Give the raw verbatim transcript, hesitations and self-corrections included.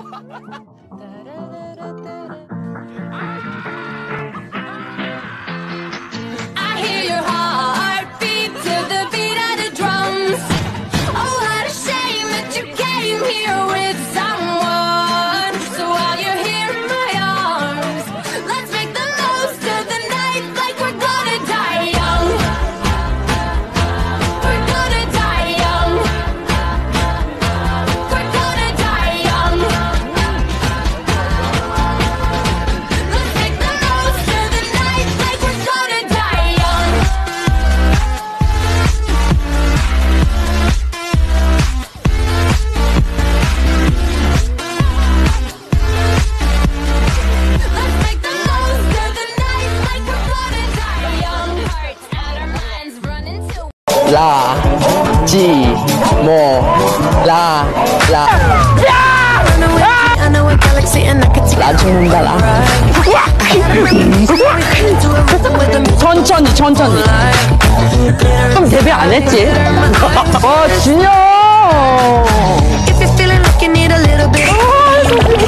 hear your heartbeat to the beat of the drums. Oh, what a shame that you came here with someone. So while you're here in my arms, let's make the most of the night like we're gonna die young. We're gonna die young. We're gonna die young. Let's make the most of the night like we're gonna die young. Let's make the most of the night like we're gonna die young. Hearts out our minds running till 라, 지, 모, 라, 라. 라 죽는다, 라. 천천히, 천천히. 그럼 데뷔 안 했지? 어, 진영!